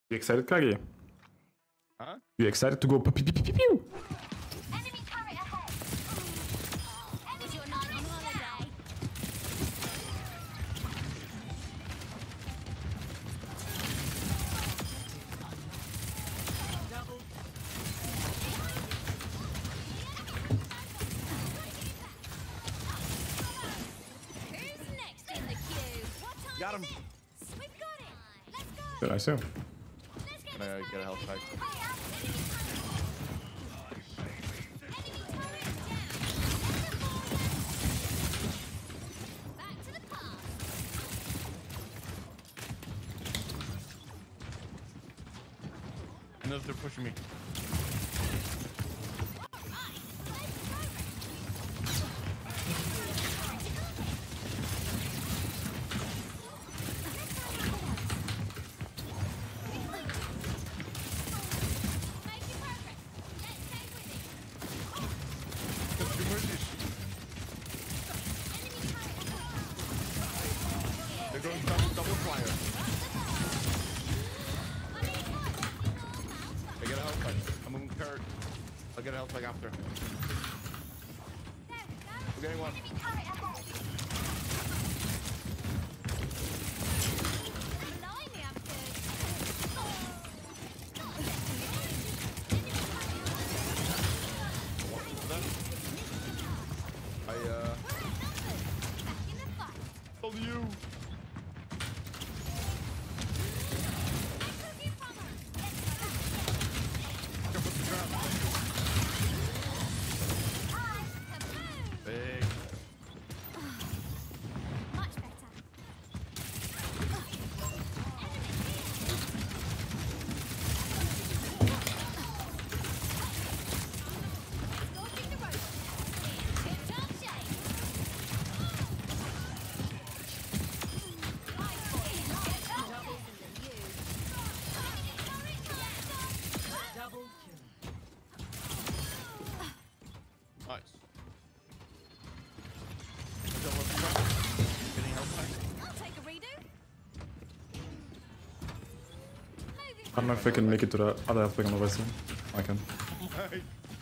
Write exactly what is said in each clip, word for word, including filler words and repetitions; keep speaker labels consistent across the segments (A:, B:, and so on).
A: You excited, Kagi?
B: Huh?
A: You excited to go pew pew pew pew pew?
C: Enemy turret ahead. Was your night on holiday? Who's next in the queue? What time
B: Got
C: is
B: him.
C: it? We've got it. Let's go.
A: Did I say?
C: Let's get
B: Can I get a health pack?
C: Hurry up. Enemy turret. Enemy turret down. Back to the pass.
B: I know they're pushing me.
C: Making progress. Let's stay with it.
B: That's too much.
C: Enemy turret ahead.
B: They're going double, double fire. I get a health pack. I'm on card. I'll get a health pack after.
C: There we go.
B: We're getting one.
C: Enemy turret ahead. Blimey, I'm good.
B: What was that? I, uh,
C: Back in the fight.
B: told you.
C: Let's go from her. Let's go.
B: Jump up the trap.
C: Hi. Kaboom.
B: Big.
C: Much better. Scorching the road. Tip-top shape. Nice boy. Double in the view. Double kill.
B: Nice. Jump up the trap. Getting health pack.
C: I'll take a redo. Moving
A: I don't know if I can make it to the other health pick on the west side. I can.
B: Hey.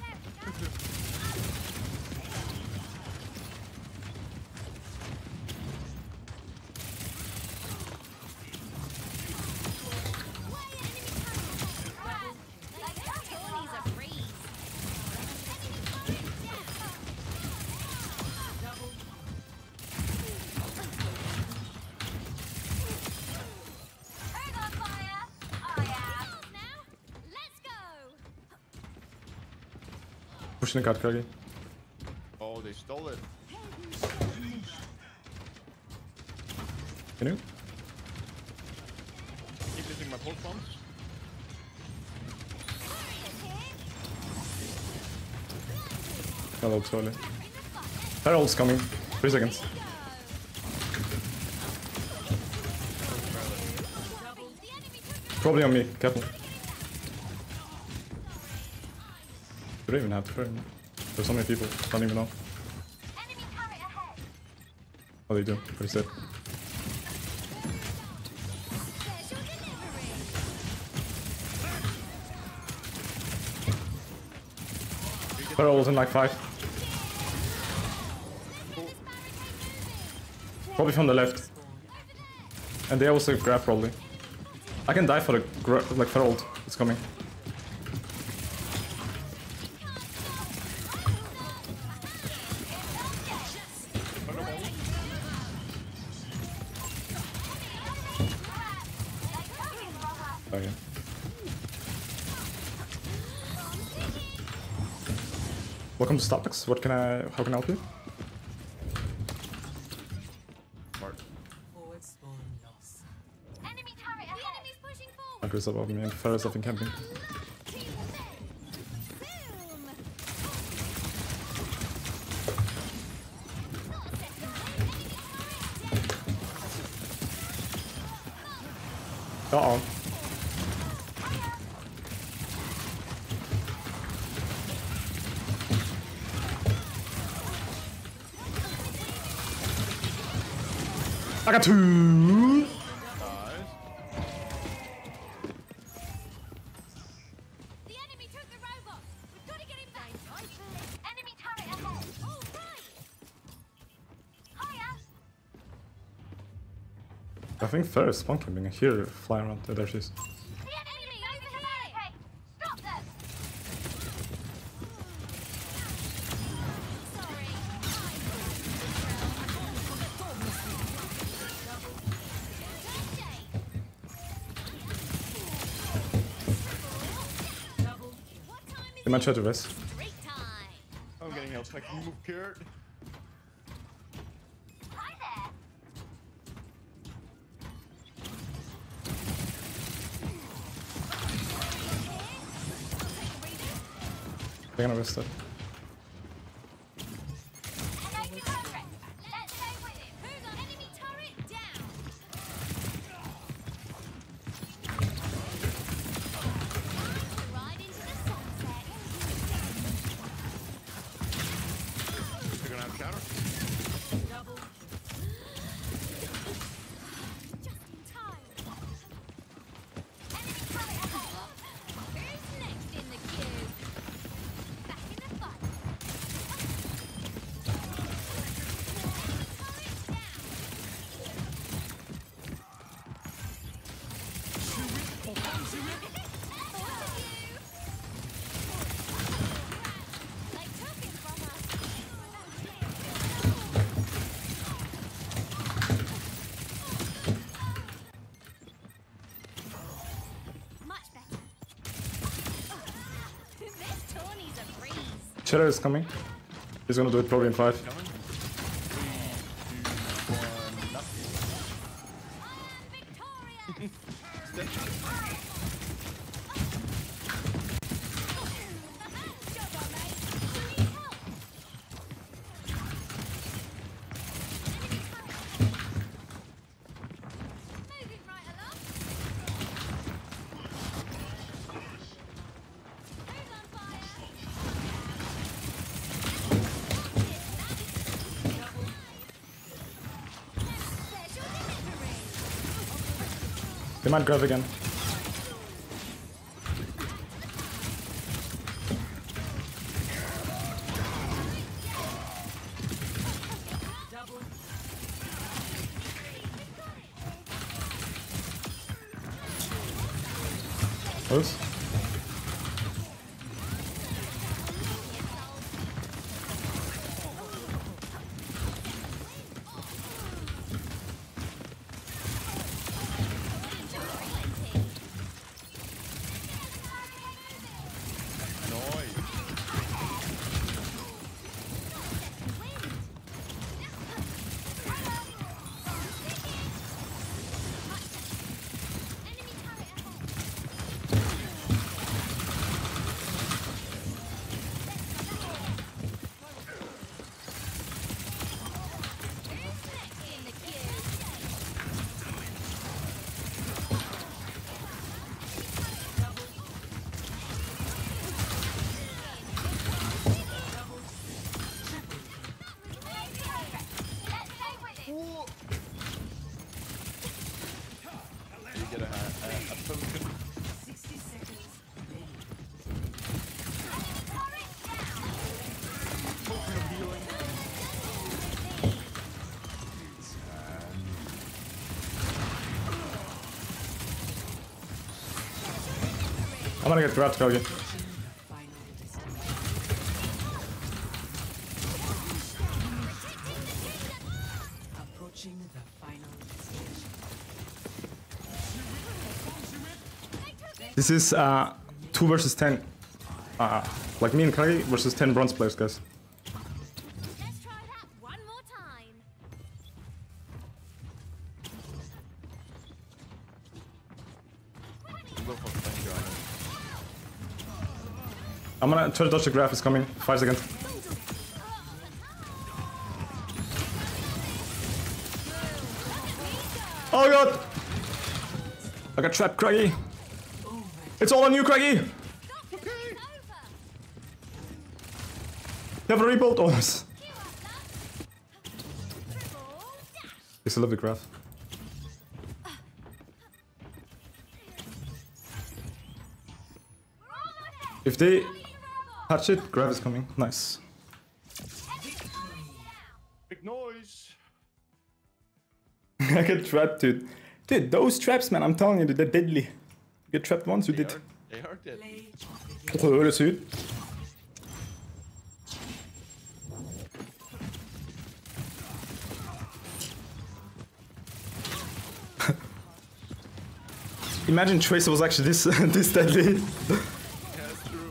A: Pushing the card, Kagi.
B: Oh, they stole it.
A: Can you?
B: Keep using my pulse bombs.
A: Hello, slowly. Herald's coming. Three seconds. Probably on me. Careful. Do they even have to burn? There's so many people. Don't even know. Oh, they do. Pretty sick. Herald's in like five. Probably from the left. And they also grab probably. I can die for the gra like Herald. It's coming. Oh yeah. Welcome to Starbucks. What can I? How can I help you?
B: Smart.
D: Forward spawn loss.
C: Enemy turret ahead. The enemy's pushing forward.
A: Like yourself over me and Ferris have been camping.
C: Boom.
A: Uh oh. I got two.
B: Nice.
A: I think Fer is spawn camping here, flying around. Oh, there she is.
C: The enemy over here! Okay, stop them! Sorry.
A: They might try to rest.
C: Break time!
B: I'm getting help. I can move Kurt.
C: Hi there!
A: They're gonna rest it.
C: Enemy turret! Let's go with it! Who's on enemy turret down? Ride into the sunset.
B: They're gonna have shadow.
C: Just in time. Enemy turret ahead. Who's next in the queue? Back in the fight. They took it from us. Much better. This tourney's a breeze.
A: Shadow is coming. He's gonna do it probably in five.
B: Coming. Three, two, one, nothing.
C: I am victorious. Job well made. Need help. Enemy turret. Moving right along. Who's on fire? Special delivery.
A: They might grab again. Close.
B: Noise.
C: Enemy turret ahead. Who's next in the queue? Let's go with it.
B: You get a, a, a token.
D: sixty seconds remaining.
C: Turret down.
B: Token of healing.
A: I'm gonna get grabbed, Kogi.
D: Final destination. Approaching the final destination.
A: This is uh, two versus ten. Uh, like me and Kagi versus ten bronze players, guys.
C: Let's try that one more time.
B: Go for thank you, Anna.
A: I'm gonna try to dodge the graph, is coming. Five seconds. Oh god! I got trapped, Craggy! It's all on you, Craggy!
C: Stop it, it's over.
A: You have a rebuild? Oh, yes.
C: Queue up, love. Triple dash.
A: It's a lovely graph.
C: We're all ahead.
A: If they
C: Rebel.
A: touch it, graph is coming. Nice.
C: Enemy turret down.
B: Big noise.
A: I get trapped, dude. Dude, those traps, man, I'm telling you, they're deadly. You get trapped once, you
B: They
A: did.
B: are, they are dead.
D: Play of the game.
A: Öyle suit. Imagine Tracer was actually this this deadly.
B: Yeah, that's true.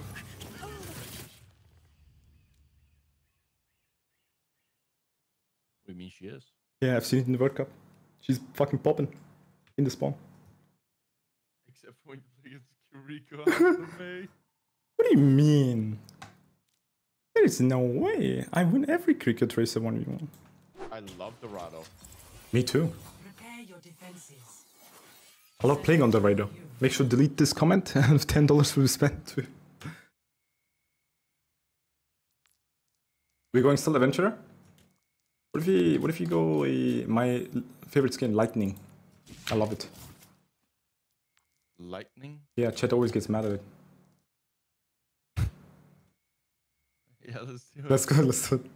B: We mean she is.
A: Yeah, I've seen it in the World Cup. She's fucking popping in the spawn.
B: Except when you play against Kiriko after me.
A: What do you mean? There is no way. I win every cricket Tracer one v one.
B: I love Dorado.
A: Me too.
D: Prepare your defenses.
A: I love playing on the radar. Make sure to delete this comment and ten dollars will be spent too. We're going still adventurer? What if you what if you go a, my favorite skin, lightning? I love it.
B: Lightning?
A: Yeah, chat always gets mad at it.
B: Yeah, let's do it.
A: Let's go, let's do it.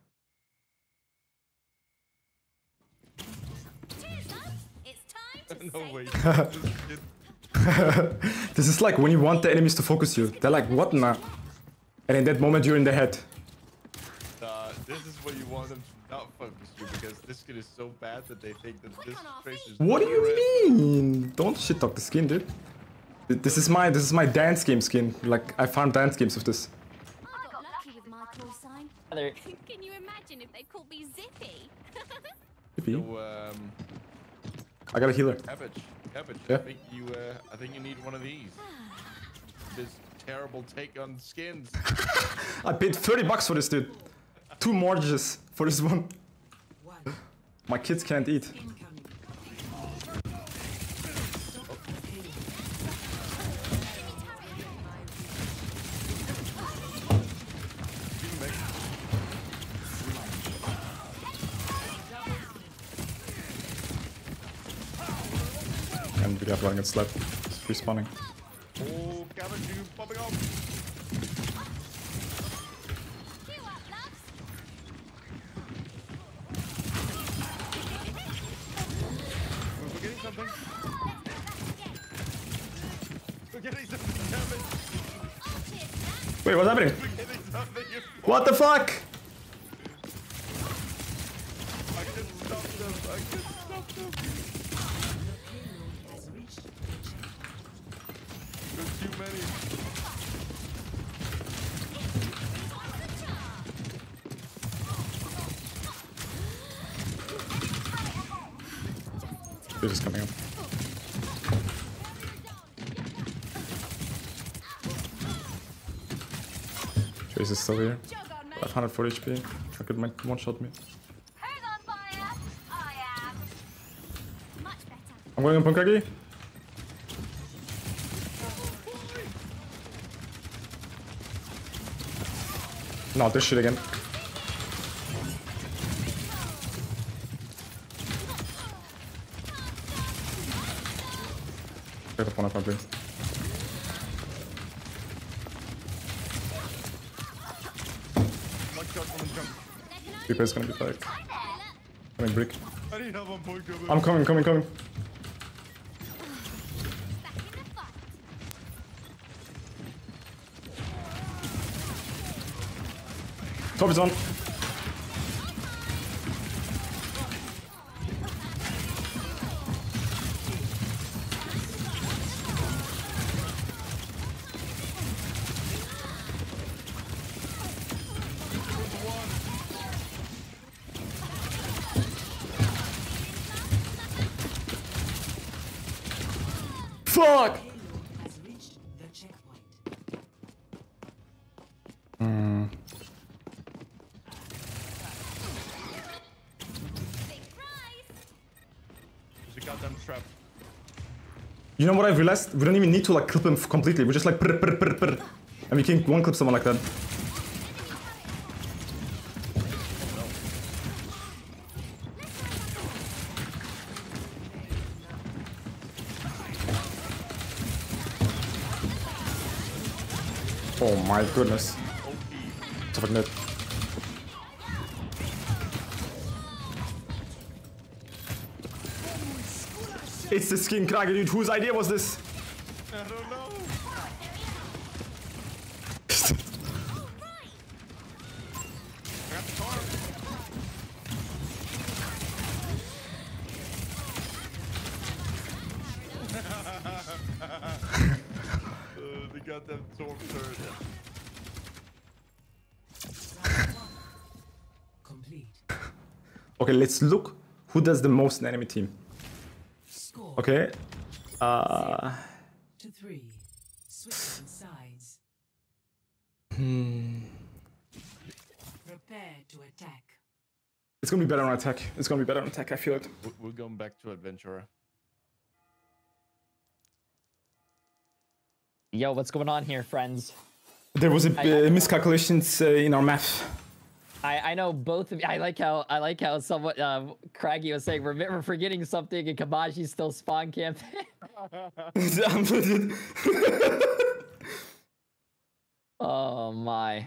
C: Cheers, lads. It's time to
B: No
C: say
B: way.
C: goodbye.
B: This kid-
A: This is like when you want the enemies to focus you. They're like, what now? And in that moment you're in the head.
B: uh, this is what you want them to not focus you because this kid is so bad that they think that this Tracer is
A: What do you
B: red.
A: mean? Don't shit talk the skin, dude. Th- This is my this is my dance game skin. Like I farm dance games with this.
C: I got lucky with my call sign.
E: Other-
C: Can you imagine if they called me Zippy?
B: So, um,
A: I got a healer.
B: Cabbage, Cabbage,
A: Yeah.
B: I think you, uh, I think you need one of these. This terrible take on skins.
A: I paid thirty bucks for this, dude. Two mortgages for this one.
D: One.
A: My kids can't eat.
D: Incoming.
A: And we have running and slap. It's respawning.
B: Oh, Cabbage, you popping off.
C: Queue up, lads.
B: We're forgetting something. Forgetting something, Cabbage.
C: Oh, cheers, lads.
A: Wait, what's happening?
B: Forgetting something. You
A: What the fuck?
B: I couldn't stop them. I couldn't stop them.
D: Has reached the checkpoint.
B: There's too many.
A: This is coming up. Trace is still here.
C: Jog on, mate.
A: five hundred forty H P. I could make one shot me.
C: Who's on fire? I am. Much better.
A: I'm going on Punkagi. No, this shit again. Get up one up, please.
B: One shot from the jump.
A: Reaper is gonna be back. Coming brick.
B: I need help on point, Cabbage.
A: I'm coming, coming, coming.
C: Back in the fight.
A: Top is on. Fuck!
D: Payload has reached the checkpoint.
C: Big prize.
B: There's a goddamn trap.
A: You know what I've realized? We don't even need to like clip him f- completely. We just like prr, prr, prr, prr. And we can one clip someone like that. Oh my goodness. So fucking dead. It's the skin Kragi, dude. Whose idea was this?
B: I don't know. I got the car. uh, the goddamn storm turret.
D: Complete.
A: Okay, let's look who does the most in enemy team.
D: Score.
A: Okay. Uh.
D: To three. Switching sides.
A: Hmm.
D: Prepare to attack.
A: It's gonna be better on attack. It's gonna be better on attack. I feel it.
B: We- We're going back to Adventurer.
E: Yo, what's going on here, friends?
A: There was a
E: I-
A: uh, miscalculations uh, in our math.
E: I, I know both of you. I like how I like how somewhat uh, Craggy was saying we're, we're forgetting something and Kabaji's still spawn camping. Oh my!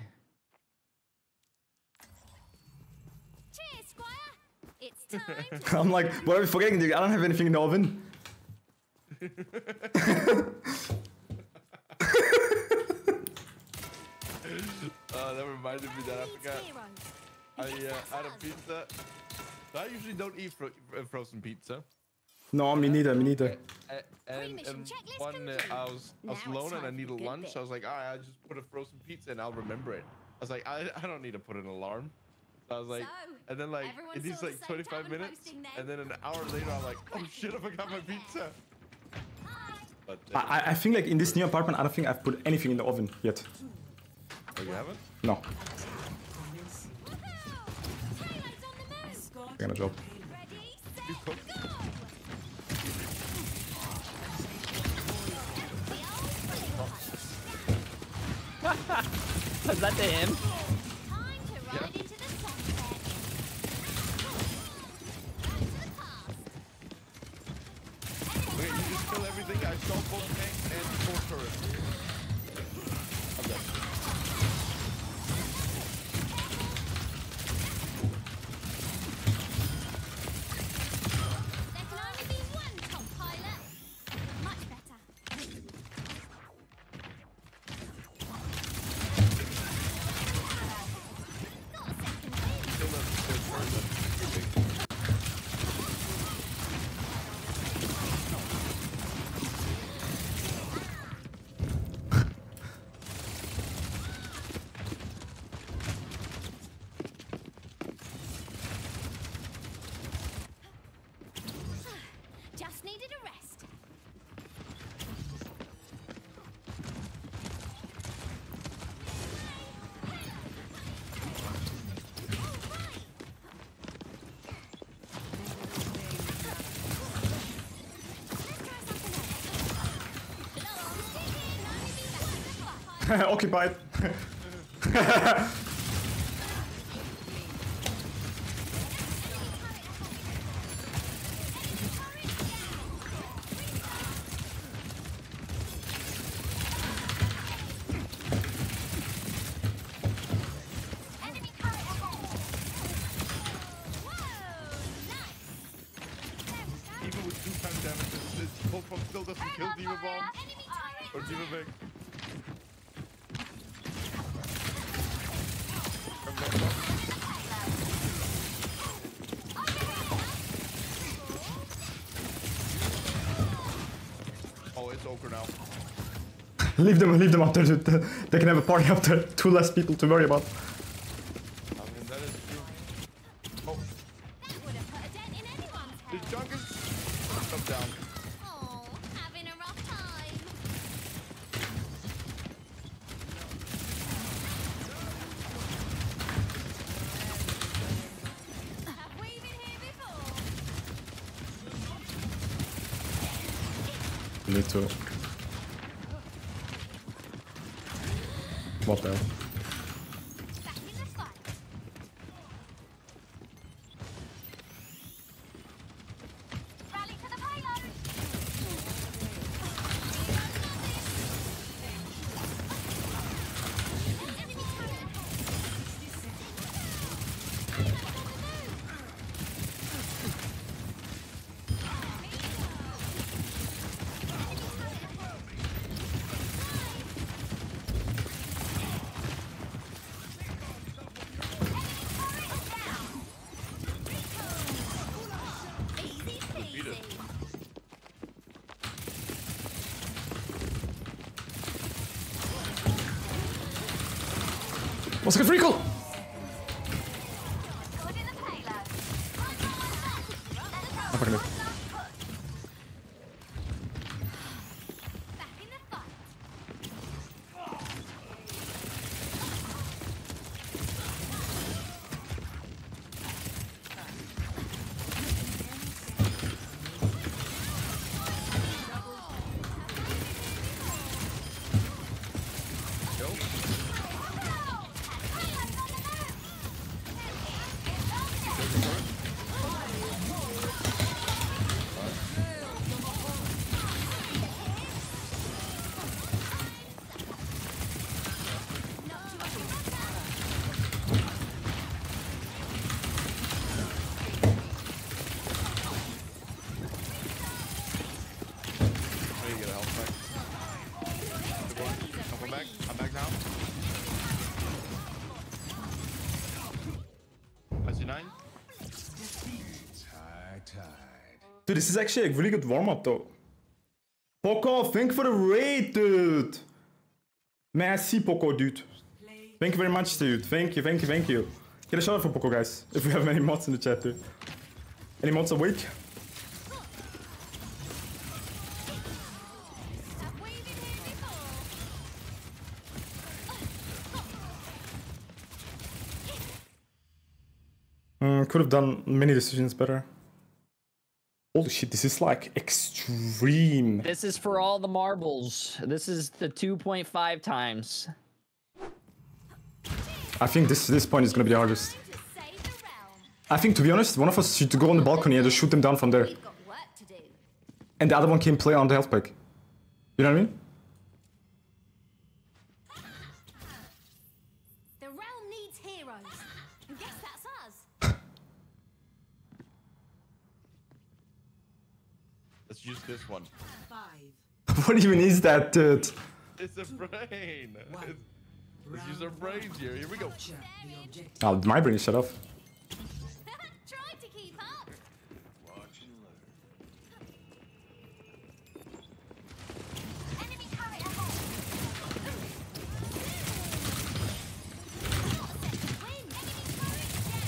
C: Cheers, Squire. It's time to
A: I'm like, what are we forgetting? Dude? I don't have anything in the oven.
B: Uh, that reminded me that I forgot.
C: heroes.
B: I uh, had a pizza. So I usually don't eat fro uh, frozen pizza.
A: No, me neither. Me neither.
B: A- And,
C: Pre-mission
B: and
C: checklist
B: one, uh,
C: complete.
B: I was, I was
C: Now it's
B: alone and I
C: time for
B: needed
C: good
B: lunch.
C: bit.
B: I was like, all right, I'll just put a frozen pizza and I'll remember it. I was like, I, I don't need to put an alarm. So I was like,
C: So,
B: and then like,
C: everyone
B: it needs
C: saw the
B: like
C: same
B: twenty-five
C: time
B: minutes.
C: posting then?
B: And then an hour later, I'm like, oh shit, I forgot my pizza. But uh,
A: I, I- I think like in this new apartment, I don't think I've put anything in the oven yet.
B: oh, you haven't?
A: No,
D: Commencing.
C: Woohoo! Payload's on the move.
D: Escort
A: gonna drop.
C: Ready,
B: You
C: set,
B: cook?
C: go! The old bullet punch.
E: Was that to him?
C: Time to ride into the sunset. Back to the past.
B: Okay, you just kill everything. I saw both tanks and four turrets. I'm done.
C: There can only be one top pilot. Much better. Not a second wind.
B: Kill them. They're turrets.
C: Just needed a rest.
A: Occupied.
C: Enemy turret ahead. Whoa, nice.
B: Even with two times damage, this, this Cold Bomb still doesn't kill Diva Bomb
C: Enemy turret.
B: or Diva Big. Oh, it's Ochre now.
A: Leave them, leave them out there. Dude. They can have a party up there. Two less people to worry about.
B: I mean, that is true. Oh,
C: That would have put a dent in anyone's
B: the
C: head.
B: junk is up down.
C: Oh, having a rough time. Have we been here before?
A: Need to. What the hell?
C: Back in the fight. Rally to the payload. Enemy turret ahead.
A: Was get recall!
C: Good in the payload.
A: I'm fucking dead.
C: Back in the fight.
B: I need to get a health back. Good one. Come back. I'm back now. I see nine.
A: Dude, this is actually a really good warm-up though. Poco, thank you for the raid, dude. Merci, Poco, dude. Thank you very much, dude. Thank you, thank you, thank you. Get a shout out for Poco, guys. If we have any mods in the chat, dude. Any mods awake?
C: Have we been here before?
A: Mm, could have done many decisions better. Holy shit, this is like extreme.
E: This is for all the marbles. This is the two point five times.
A: I think this this point is gonna be the hardest.
C: To save the realm.
A: I think, to be honest, one of us should go on the balcony and just shoot them down from there.
C: We've got work to do.
A: And the other one can play on the health pack. You know what I mean?
C: The realm needs heroes. And guess that's us.
B: Let's use this one.
D: Five.
A: What even is that, dude?
B: It's a brain.
D: One.
B: It's- Let's use our brains here. Here we go.
D: Capture the objective.
A: Oh, my brain is shut off.
C: Tried to keep up. Enemy turret ahead. Win. Enemy turret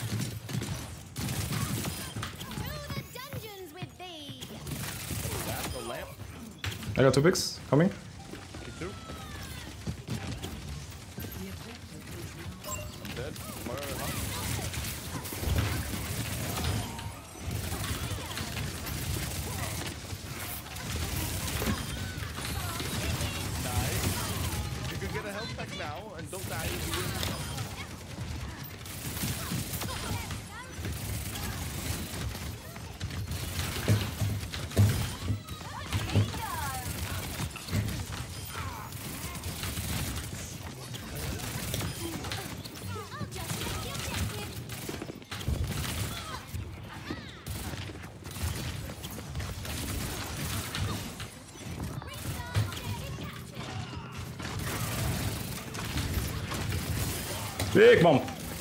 C: down. Through the dungeons with thee.
B: That's the lamp.
A: I got two picks coming.
B: Take two.
D: The objective is now
B: I'm dead. Fire hot. Nice. You can get a health pack now and don't die if you win.
C: I'll just take the objective. Restart objective captured.
A: Big bomb.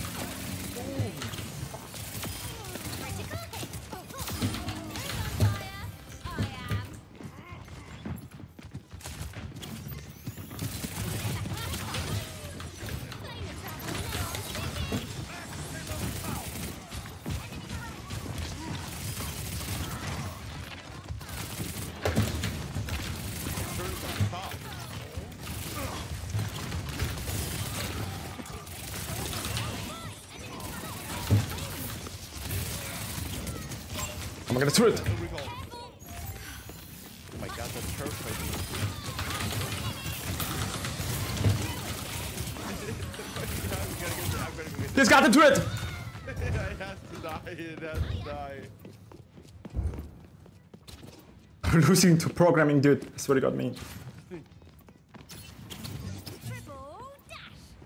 C: Critical hit. Who's on fire? I am. Play the travel now.
B: Turn to the top.
A: I'm gonna turret.
B: Here we go. Oh my god, that's perfect. I'm gonna get, I'm gonna get
A: This got the turret!
B: it has to die, it has to die.
A: Losing to programming, dude. I swear to God, me.
C: Triple dash.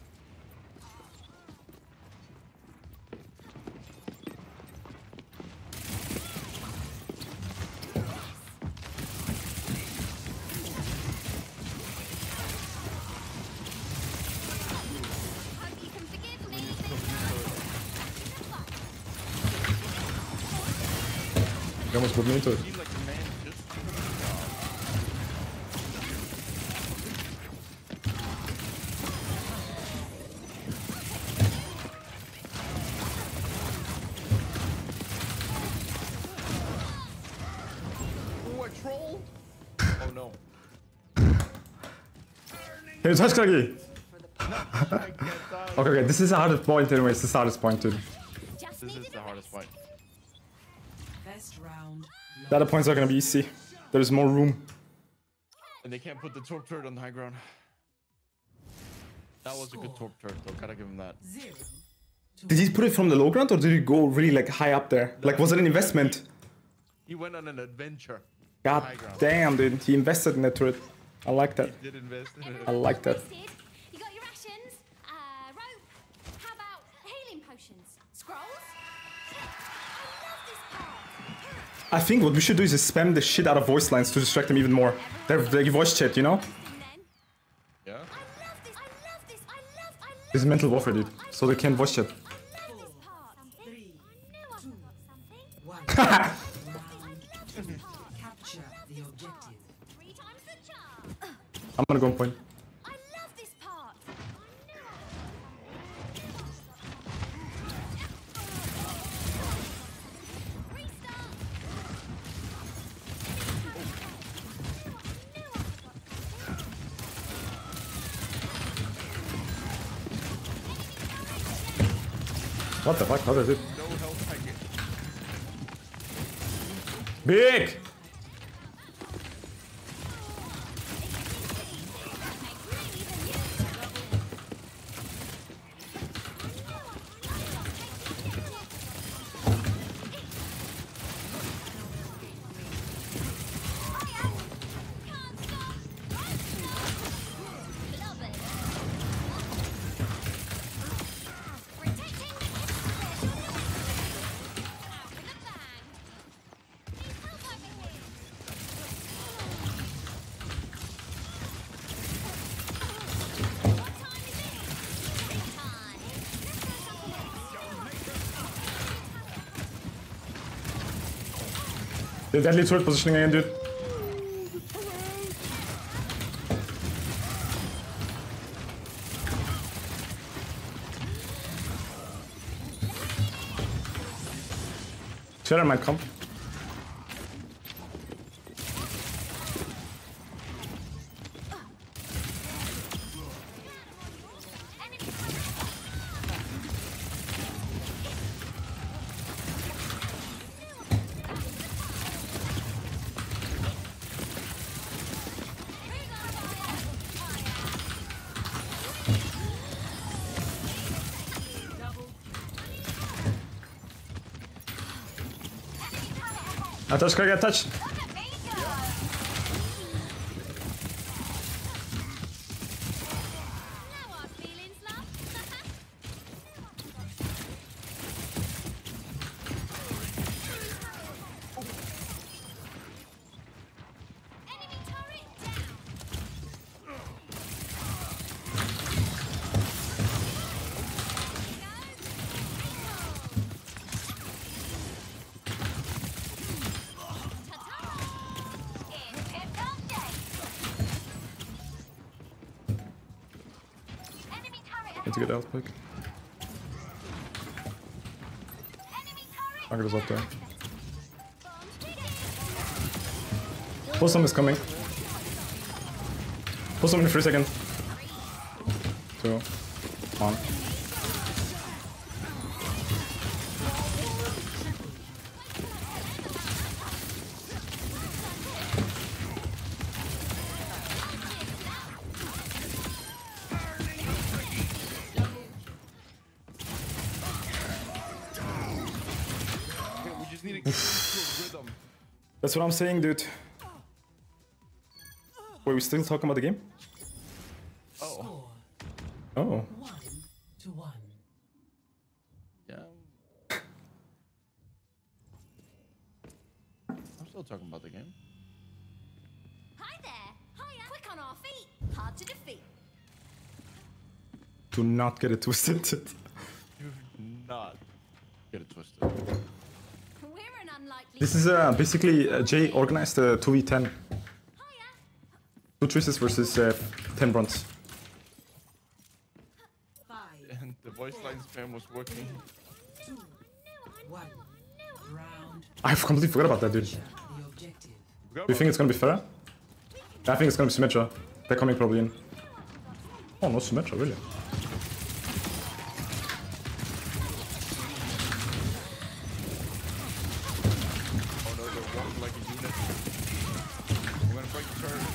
C: Hope you can forgive me.
A: They almost put me into it.
B: Seems like the man just
A: Can you touch Kragi?
B: I can't die.
A: Okay, okay, this is the hardest point anyways. This is the hardest point, dude.
C: Just
B: This is
C: needed
B: the
C: a
B: hardest
C: rest.
B: point.
D: Best round.
A: The other points are gonna be easy. There's more room.
B: And they can't put the torp turret on the high ground. That was a good torp turret though, gotta give him that.
D: Zero.
A: Did he put it from the low ground or did he go really like high up there? Like, was it an investment?
B: He went on an adventure.
A: God
B: High ground.
A: damn, dude. He invested in that turret. I like that.
B: He did invest in it.
A: I like that.
C: Rested. You got your rations, uh, rope. How about healing potions? Scrolls? I love this part.
A: I think what we should do is just spam the shit out of voice lines to distract them even more. They're like voice chat, you know?
C: Thing then.
B: Yeah?
C: I love this. I love this. I love. I love.
A: This is mental warfare, dude. So they can't voice chat.
C: I love this part. Something. I knew I forgot something.
D: One.
C: I
D: Round.
C: love this part.
D: Capture the objective.
C: Three times the charm.
A: I'm gonna go on point.
C: I love this part. I knew I Restart.
A: What the fuck? How does it?
B: No health packet.
A: Big! The deadly turret positioning again, dude. Shadow might come. I touch, Craig, I touch. Need to get health pick. Margaret is up there. Possum is coming. Possum in three seconds. Two. One. That's what I'm saying, dude. Wait, we still talking about the game?
B: Oh.
A: Oh.
D: One to one.
B: Yeah. I'm still talking about the game.
C: Hi there. Hiya. Quick on our feet. Hard to defeat.
A: Do not get it twisted.
B: Do not get it twisted.
C: We're an unlikely.
A: This is uh, basically uh, Jay organized a two v ten.
C: Hiya.
A: Two Tristes versus uh, ten bronze.
D: Five.
B: And the voice line spam was working.
D: One. Round.
A: I've completely forgot about that, dude.
D: The objective.
A: Do you think it's gonna be Pharah? I think it's gonna be Symmetra. They're coming probably in. Oh, no Symmetra, really?
B: Oh no, they're walking like a unit. We're gonna break the turret.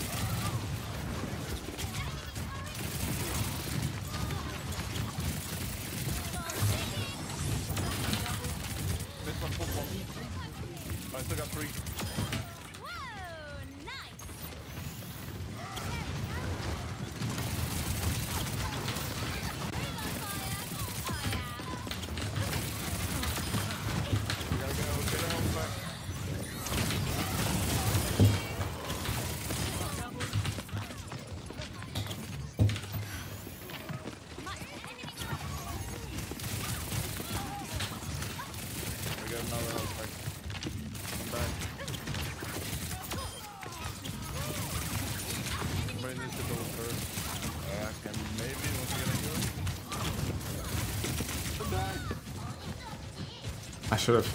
B: This one, full one. I still got three.
C: Whoa, nice.
B: We gotta go, get our health back. We got another health back. Come back. Somebody needs to go first. Uh, I can maybe once we get a heal.
A: I should have.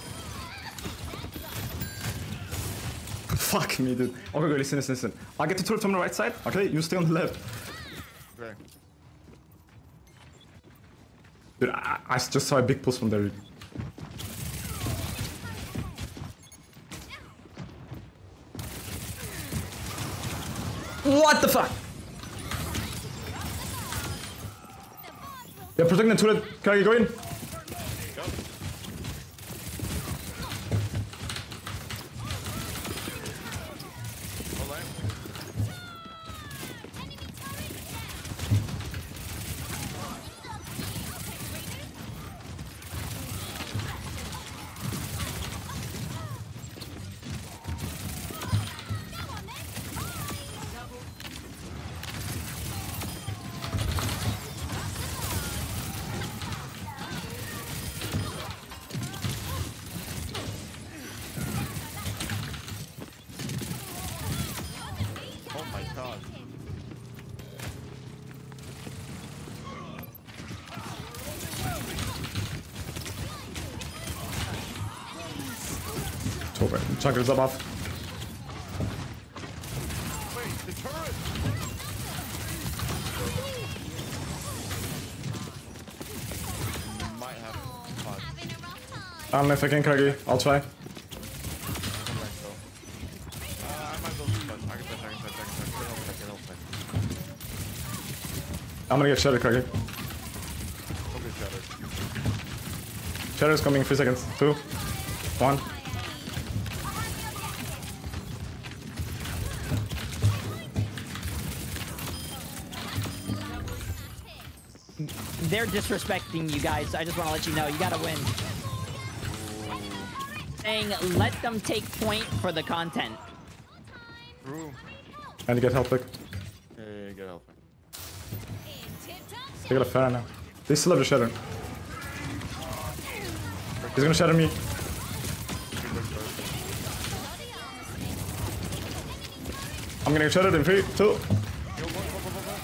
A: Fuck me, dude. Okay, go, listen, listen, listen. I'll get the turret from the right side, okay? You stay on the left.
B: Okay.
A: Dude, I, I just saw a big pulse from there. What the fuck? Yeah, protecting the turret. Can I go in?
B: Go. Hold on. Oh my god.
A: Dobra, Chakra zabaw.
B: Wait, the turret! Might have fun.
C: Having a rough time.
A: I don't know if I can, Kagi. I'll try.
B: Come back though. Uh, I might go touch. I can touch, I can touch, I can touch. Get help, get help, get help.
A: I'm gonna get Shadow, Kagi.
B: Okay, Shadow.
A: Shadow's coming in three seconds. Two. One.
E: They're disrespecting you guys. I just want to let you know. You gotta win. Saying let them take point for the content.
B: True.
A: And you get help back.
B: Yeah, yeah, get help.
C: In tip-top
A: They got a Pharah now. They still have the Shadow. He's gonna shatter me. I'm gonna get shattered in three, two.
B: Yo, go, go, go, go, go.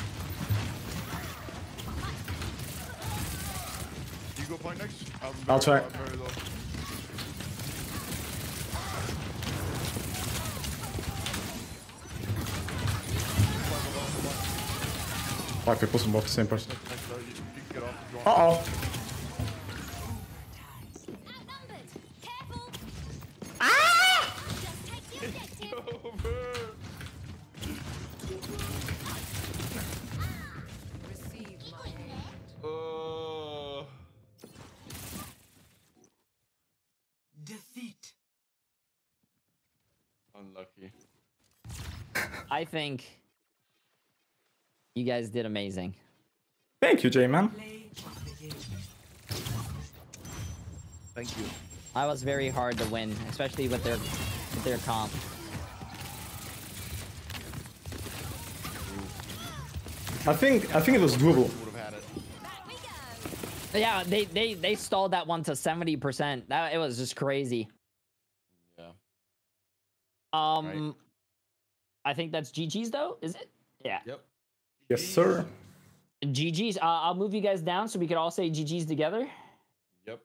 B: You go point next? I'm
A: I'll
B: very
A: try.
B: low, I'm very low.
A: Fuck, they push them both the same person.
B: Next, though, you, you can get off if you want.
A: Uh oh.
C: outnumbered. Careful.
A: Ah!
C: Just take the objective.
B: Over.
D: Receive my aid.
B: Uh,
D: Defeat.
B: unlucky.
E: I think you guys did amazing.
A: Thank you, J-Man.
D: Play of the game.
B: Thank you.
E: I was very hard to win, especially with their with their comp.
A: I think I think it was doable.
B: Would have had it.
C: Back we go.
E: Yeah, they they they stalled that one to seventy percent. That it was just crazy.
B: Yeah.
E: Um,
B: Right.
E: I think that's G G's though. Is it? Yeah.
B: Yep.
A: Yes, sir.
E: G G's. Uh, I'll move you guys down so we could all say G G's together.
B: Yep.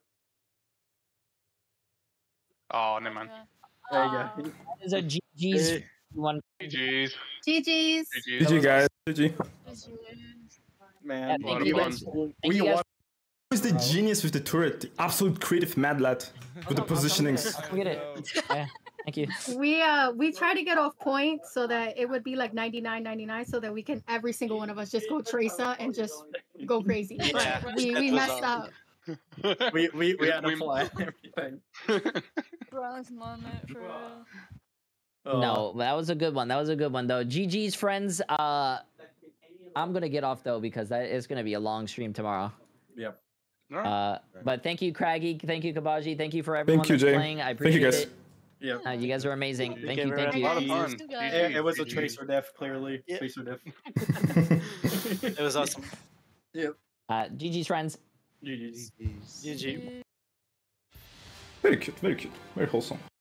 F: Ja, nej men.
E: Uh, is a G G's One.
F: G G's.
G: G G's.
A: G G guys. G G.
H: Man,
E: Yeah,
F: A lot
E: thank
F: of
E: you
F: fun.
E: guys.
H: we
E: Thank you guys.
H: won.
A: Who's the genius with the turret? The absolute creative mad lad with the positionings.
E: I'll get it. Yeah, thank you.
G: We uh we try to get off point so that it would be like ninety-nine ninety-nine so that we can every single one of us just go Tracer and just go crazy. But
H: Yeah.
G: we we messed up.
H: We we we had to
F: We-
H: plan everything.
I: Bronze moment for real.
H: Oh.
E: No, that was a good one. That was a good one though. G G's friends. Uh, I'm gonna get off though because that is gonna be a long stream tomorrow.
H: Yep.
F: Alright.
E: Uh, but thank you, Craggy. Thank you, Kabaji. Thank you for everyone
A: Thank you,
E: that's
A: Jay.
E: playing. I
A: Thank
E: appreciate
A: you, guys.
E: it.
H: Yep.
E: Uh, you guys are amazing. Thank you. Thank
F: A
E: you.
F: lot of fun.
I: You guys.
H: It, it was a
F: G G.
H: tracer diff, clearly.
J: Yeah.
H: Tracer diff.
J: It was awesome.
E: Uh, G G's friends.
H: G G's.
J: G G.
A: Very cute, very cute, very wholesome.